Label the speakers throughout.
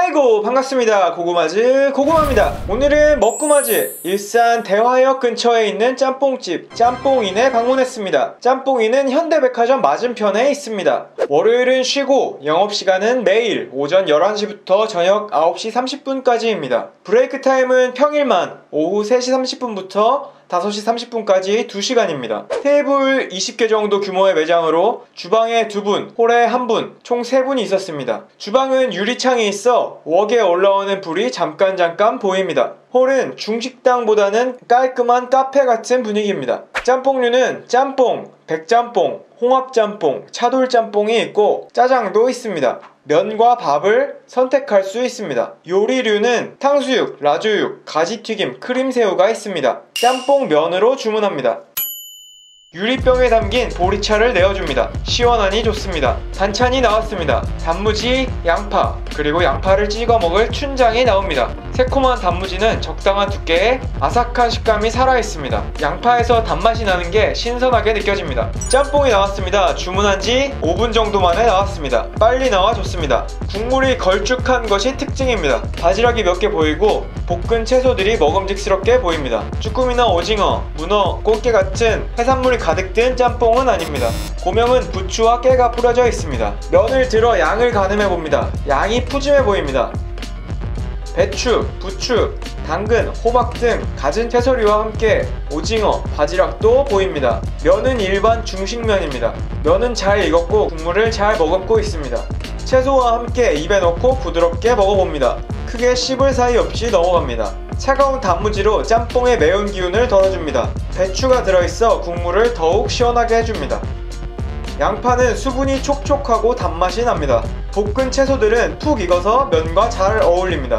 Speaker 1: 아이고 반갑습니다. 고구마즈 고구마입니다. 오늘은 먹구마즈 일산 대화역 근처에 있는 짬뽕집 짬뽕인에 방문했습니다. 짬뽕인은 현대백화점 맞은편에 있습니다. 월요일은 쉬고 영업시간은 매일 오전 11시부터 저녁 9시 30분까지입니다. 브레이크 타임은 평일만 오후 3시 30분부터 5시 30분까지 2시간입니다. 테이블 20개 정도 규모의 매장으로 주방에 2분, 홀에 1분, 총 3분이 있었습니다. 주방은 유리창이 있어 웍에 올라오는 불이 잠깐 보입니다. 홀은 중식당보다는 깔끔한 카페 같은 분위기입니다. 짬뽕류는 짬뽕, 백짬뽕, 홍합짬뽕, 차돌짬뽕이 있고 짜장도 있습니다. 면과 밥을 선택할 수 있습니다. 요리류는 탕수육, 라조육, 가지튀김, 크림새우가 있습니다. 짬뽕 면으로 주문합니다. 유리병에 담긴 보리차를 내어줍니다. 시원하니 좋습니다. 반찬이 나왔습니다. 단무지, 양파, 그리고 양파를 찍어 먹을 춘장이 나옵니다. 새콤한 단무지는 적당한 두께에 아삭한 식감이 살아있습니다. 양파에서 단맛이 나는 게 신선하게 느껴집니다. 짬뽕이 나왔습니다. 주문한 지 5분 정도 만에 나왔습니다. 빨리 나와 좋습니다. 국물이 걸쭉한 것이 특징입니다. 바지락이 몇 개 보이고 볶은 채소들이 먹음직스럽게 보입니다. 쭈꾸미나 오징어, 문어, 꽃게 같은 해산물이 가득 든 짬뽕은 아닙니다. 고명은 부추와 깨가 뿌려져 있습니다. 면을 들어 양을 가늠해봅니다. 양이 푸짐해 보입니다. 배추, 부추, 당근, 호박 등 갖은 채소류와 함께 오징어, 바지락도 보입니다. 면은 일반 중식면입니다. 면은 잘 익었고 국물을 잘 머금고 있습니다. 채소와 함께 입에 넣고 부드럽게 먹어봅니다. 크게 씹을 사이 없이 넘어갑니다. 차가운 단무지로 짬뽕의 매운 기운을 덜어줍니다. 배추가 들어있어 국물을 더욱 시원하게 해줍니다. 양파는 수분이 촉촉하고 단맛이 납니다. 볶은 채소들은 푹 익어서 면과 잘 어울립니다.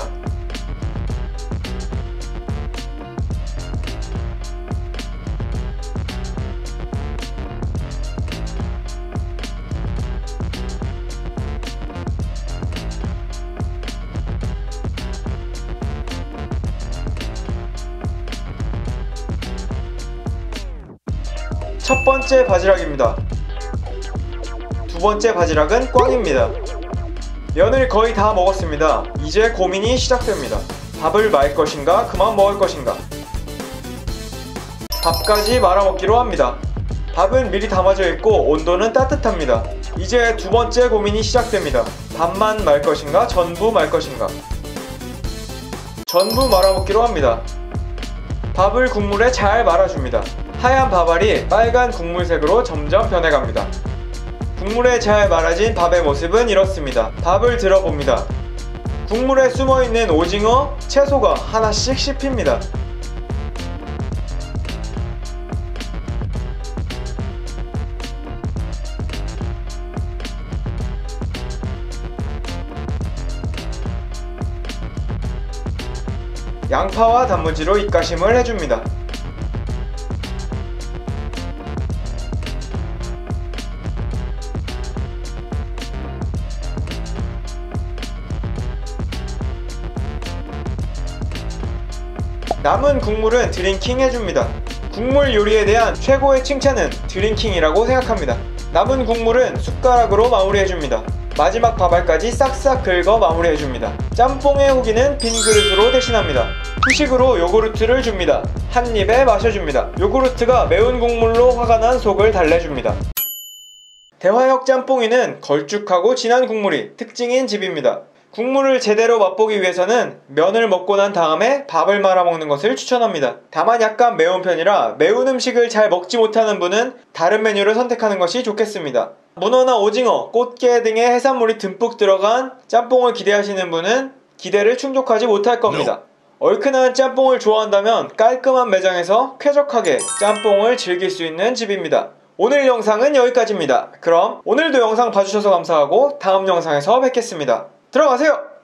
Speaker 1: 첫 번째 바지락입니다. 두 번째 바지락은 꽝입니다. 면을 거의 다 먹었습니다. 이제 고민이 시작됩니다. 밥을 말 것인가 그만 먹을 것인가. 밥까지 말아먹기로 합니다. 밥은 미리 담아져 있고 온도는 따뜻합니다. 이제 두 번째 고민이 시작됩니다. 밥만 말 것인가 전부 말 것인가. 전부 말아먹기로 합니다. 밥을 국물에 잘 말아줍니다. 하얀 밥알이 빨간 국물색으로 점점 변해갑니다. 국물에 잘 말아진 밥의 모습은 이렇습니다. 밥을 들어봅니다. 국물에 숨어있는 오징어, 채소가 하나씩 씹힙니다. 양파와 단무지로 입가심을 해줍니다. 남은 국물은 드링킹 해줍니다. 국물 요리에 대한 최고의 칭찬은 드링킹이라고 생각합니다. 남은 국물은 숟가락으로 마무리해줍니다. 마지막 밥알까지 싹싹 긁어 마무리해줍니다. 짬뽕의 후기는 빈 그릇으로 대신합니다. 후식으로 요구르트를 줍니다. 한 입에 마셔줍니다. 요구르트가 매운 국물로 화가 난 속을 달래줍니다. 대화역 짬뽕이는 걸쭉하고 진한 국물이 특징인 집입니다. 국물을 제대로 맛보기 위해서는 면을 먹고 난 다음에 밥을 말아 먹는 것을 추천합니다. 다만 약간 매운 편이라 매운 음식을 잘 먹지 못하는 분은 다른 메뉴를 선택하는 것이 좋겠습니다. 문어나 오징어, 꽃게 등의 해산물이 듬뿍 들어간 짬뽕을 기대하시는 분은 기대를 충족하지 못할 겁니다. 얼큰한 짬뽕을 좋아한다면 깔끔한 매장에서 쾌적하게 짬뽕을 즐길 수 있는 집입니다. 오늘 영상은 여기까지입니다. 그럼 오늘도 영상 봐주셔서 감사하고 다음 영상에서 뵙겠습니다. 들어가세요!